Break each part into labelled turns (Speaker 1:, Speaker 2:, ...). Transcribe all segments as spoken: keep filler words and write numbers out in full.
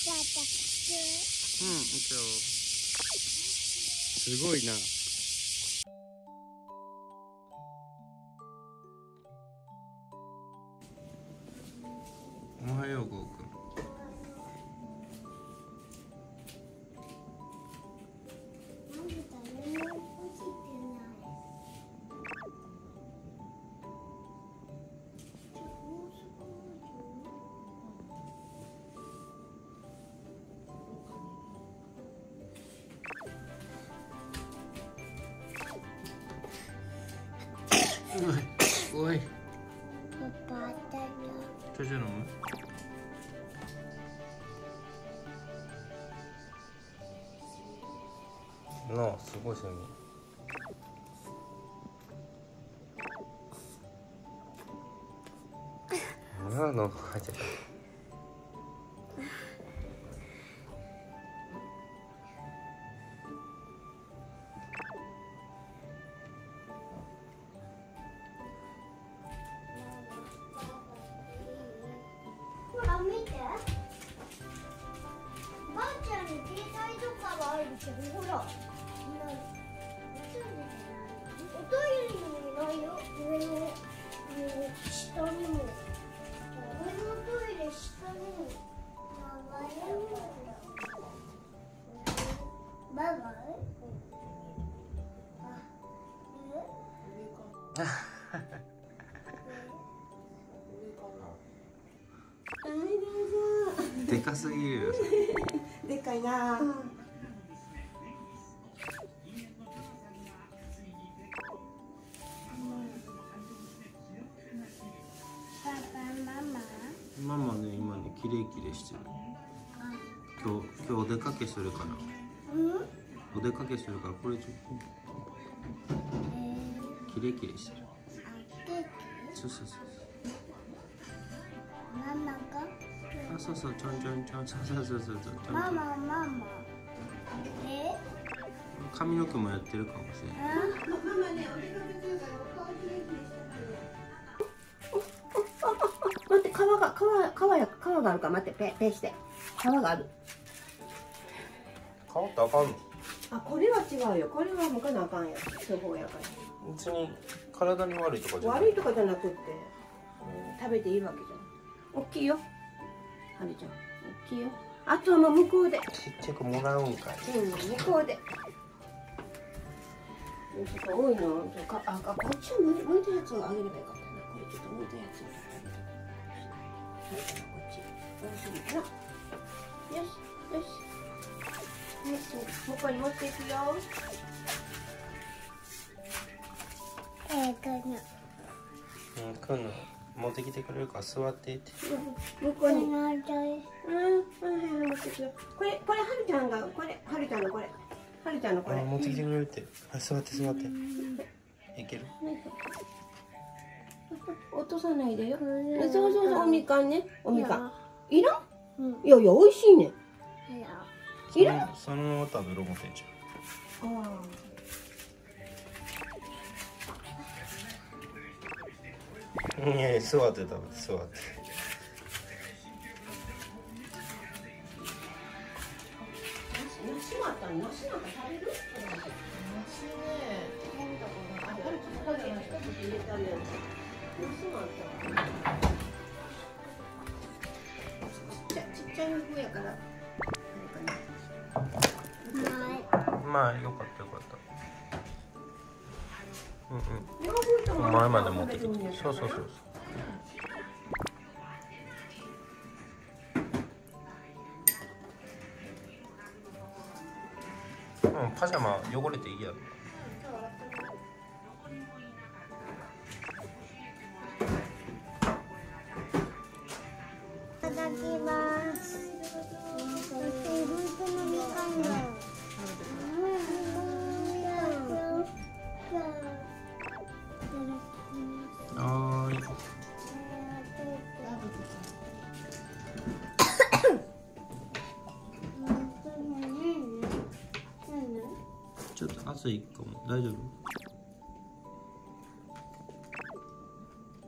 Speaker 1: 一応すごいな。おはよう、ゴーくん。おい。ちょちょ飲む？なあ、すごいセミ。なあ、の入っちゃった。
Speaker 2: 見て、ばあちゃんに携帯とかはあるけど、ほら、おトイレにもいないよ。上の、下にも、上のトイレ下にも長いよ。バイバイ。あ、
Speaker 1: でかすぎるよ。
Speaker 3: でかいな。うん、
Speaker 1: ママね、今ね、キレイキレイしてる。今日、今日お出かけするから。
Speaker 2: うん、
Speaker 1: お出かけするから、これちょっと。キレイキレイしてる。そうそうそう。
Speaker 2: ママが。
Speaker 1: あ、そうそう、ちょんちょんちょん、そうそうそうそう、ちょんちょん。
Speaker 2: ママ、ママ。え。
Speaker 1: 髪の毛もやってるかもしれない。
Speaker 3: ママね、お出かけするから、お顔きれいにしてあげる。待って、皮が、皮、皮や、皮があるから、待って、ペ、ペして。皮がある。
Speaker 1: 顔ってあかんの？
Speaker 3: あ、これは違うよ。これは向かなあかんよ。処方やから。
Speaker 1: 別に体に悪いとかじゃない。
Speaker 3: 悪いとかじゃなくって、食べていいわけじゃない。大きいよ。はるちゃん、大きいよ。あとはもう向こうで。
Speaker 1: ちっちゃくもらうんかい。
Speaker 3: うん、向こうで。ちょっと多いの、か、あ、あ、こっちを向いて、向いたやつをあげればよかったな。これちょっと向いたやつを。はい、こっち。こうするかな。よし、よし。はい、向こうに持っていくよ。
Speaker 2: えー、かな。
Speaker 1: うん、くんの持ってきてくれるから座ってって。
Speaker 3: 向こうに。うん、
Speaker 2: うん、
Speaker 3: うん、はい、持ってくよ。これ、これ、はるちゃんが、これ、はるちゃんのこれ。はるちゃんのこれ。
Speaker 1: あ、持ってきてくれるって。あ、座って座って。いける？
Speaker 3: 落とさないでよ。そうそうそう、おみかんね。おみかん。いらん？
Speaker 2: うん、
Speaker 3: いやいや、美味しいね。いらん？
Speaker 1: そのまま食べるもせんちゃう。
Speaker 3: ああ。
Speaker 1: いやいや、座って食べて、座って。
Speaker 3: 梨もあったの？梨なんか食べる？梨ね。食べたことない。あ、あるちょっと入れてあるやつ。梨もあったわ。ちっちゃい、ちっちゃいの風やから。
Speaker 1: まあ、よかったよかった。うんうん。
Speaker 3: 前
Speaker 1: 前まで持ってきて。そうそうそうそう。うん、パジャマ汚れていいやろ。
Speaker 2: いただきます。そして本当のみかんだ。
Speaker 1: はーい。ちょっと熱いかも。大丈夫？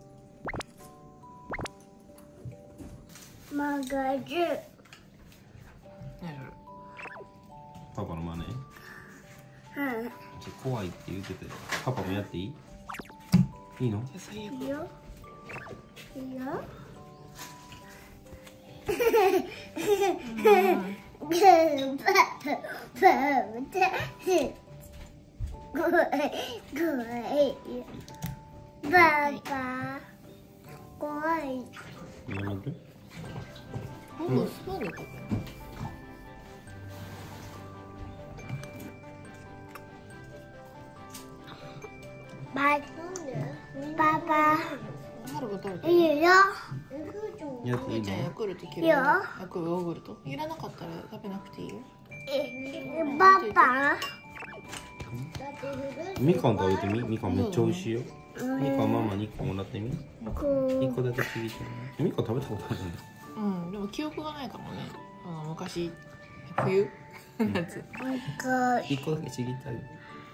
Speaker 2: マガジュ。
Speaker 1: パパの真似。
Speaker 2: うん。
Speaker 1: じゃ怖いって言ってて、パパもやっていい？いいの？
Speaker 3: 最悪。
Speaker 2: いいよ。いいよ。パパ怖い。
Speaker 1: やめて。
Speaker 3: もうスプーンで食べる。
Speaker 2: パパ
Speaker 3: ハルが食べてる。
Speaker 2: いいよ。
Speaker 1: やっていい
Speaker 3: じゃあヤ
Speaker 1: の？
Speaker 3: クルト嫌い
Speaker 2: いいよ
Speaker 3: な。ヤクルトヨーグルトいらなかったら食べなくていいよ。
Speaker 2: パパ
Speaker 1: みかん食べてみ。みかんめっちゃ美味しいよ。みかんママにいっこもらってみ。
Speaker 2: こ
Speaker 1: いっこだけちぎってみ。みかん食べたことあるんだ。
Speaker 3: うん、でも記憶がないかもね。あの昔冬夏。
Speaker 2: う
Speaker 1: いっこだけちぎってあげる。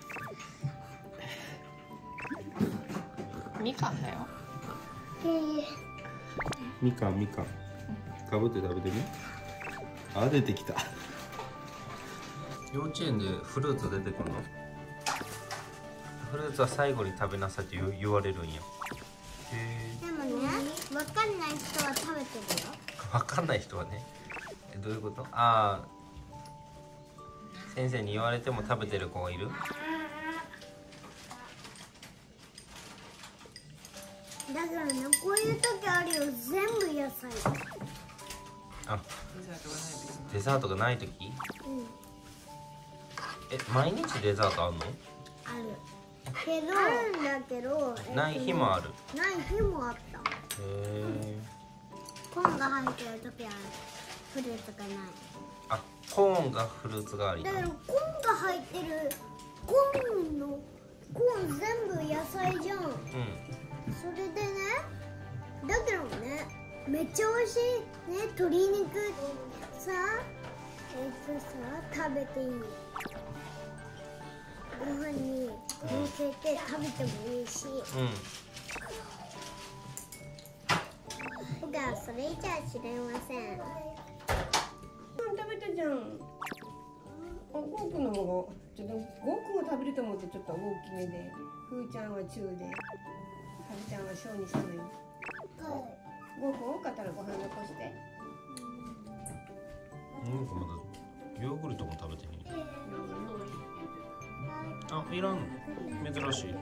Speaker 3: みかんだよ。
Speaker 1: みかんみかん。かぶって食べてみ。あ、出てきた。幼稚園でフルーツ出てくるの？フルーツは最後に食べなさいって言う言われるんや。へ
Speaker 2: でもね、わかんない人は食べてるよ。
Speaker 1: え。わかんない人はね。え、どういうこと？ああ。先生に言われても食べてる子がいる？
Speaker 2: だからね、こういう時あるよ。全部野菜。
Speaker 1: あ、デザートがない時？
Speaker 2: うん、
Speaker 1: え、毎日デザートあんの？
Speaker 2: ある。けど、あるんだけど、
Speaker 1: ない日もある。
Speaker 2: ない日もあった。
Speaker 1: へえ。
Speaker 2: コーンが入ってる時はフルーツがない。
Speaker 1: あ、コーンがフルーツ代わりなの。
Speaker 2: だからコーンが入ってるコーンのコーン全部野菜じゃん。
Speaker 1: うん。
Speaker 2: それでね、だけどね、めっちゃ美味しいね、鶏肉さ、えっとさ、食べていい。ご飯にのせて食べてもいいし。
Speaker 1: うん。
Speaker 2: 僕はそれじゃ知れません。
Speaker 3: 食べたじゃん。あ、ゴーくんの方がちょっとゴーくんを食べると思ってちょっと大きめで、ふーちゃんは中で、はるちゃんは小にしたのよ。ゴーくん多かったらご飯残して。
Speaker 1: なんかまだヨーグルトも食べてみる。あ、いらんの。珍しい。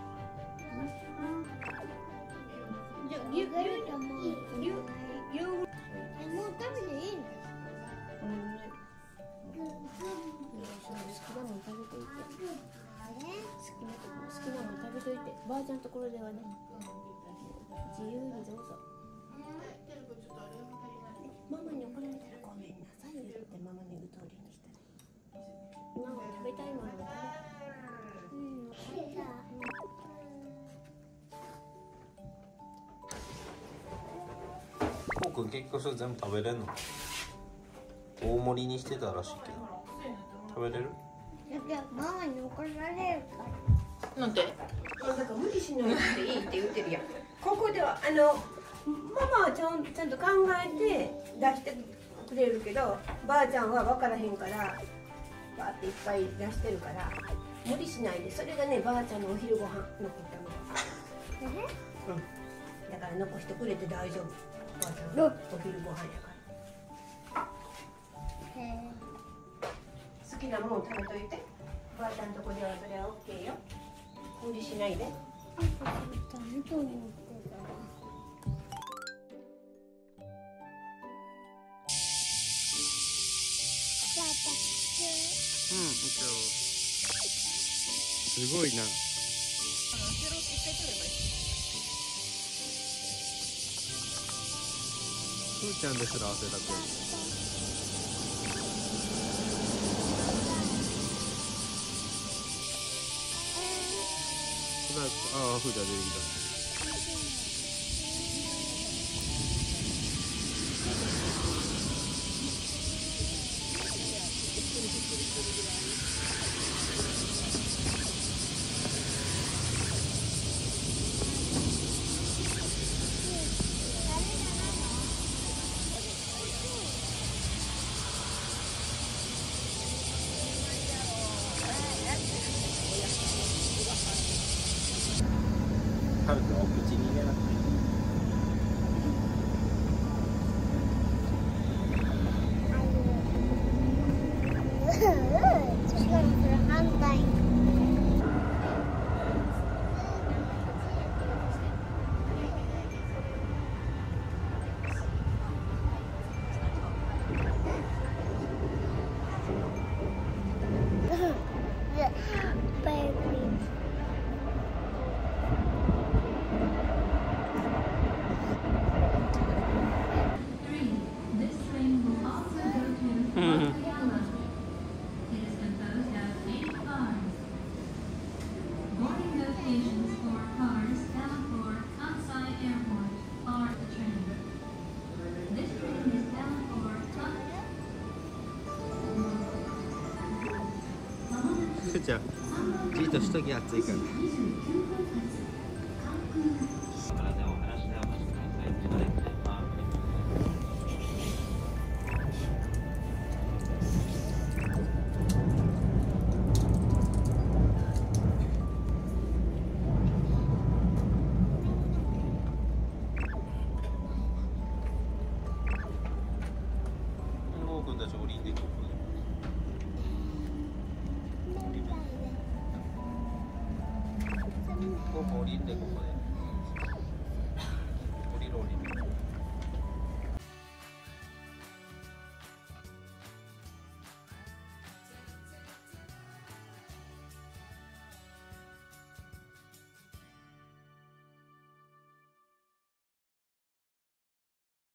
Speaker 3: じゃあ牛牛牛牛
Speaker 2: え、もう食べていいの？
Speaker 3: うんね。好きなもの食べといて。好きな好きなもの食べといて。ばあちゃんのところではね。自由にどうぞ。ママに怒られたらごめんなさい言ってママの言う通りにしたら。今は食べたいものを食べ。
Speaker 1: コウ君結局それ全部食べれんの？大盛りにしてたらしいけど食べれる？
Speaker 2: だけどママに怒られるから。
Speaker 3: なんで？だから無理しないでいいって言ってるやん。ここではあのママはちゃんちゃんと考えて出してくれるけど、ばあちゃんは分からへんからバーっていっぱい出してるから無理しないで。それがね、ばあちゃんのお昼ご飯残ったの。うん。だから残してくれて大丈夫。ばあちゃんのお昼ご飯やから。好きなもの食べといて。ばあちゃんのとこではそれはオッケーよ。無理しないで。
Speaker 2: ダメと思ってたわ。
Speaker 1: うん、すごいな。ふーちゃんですら汗だく。ああ、ふーちゃん出てきた。 ふーちゃんじっとしとき、暑いから。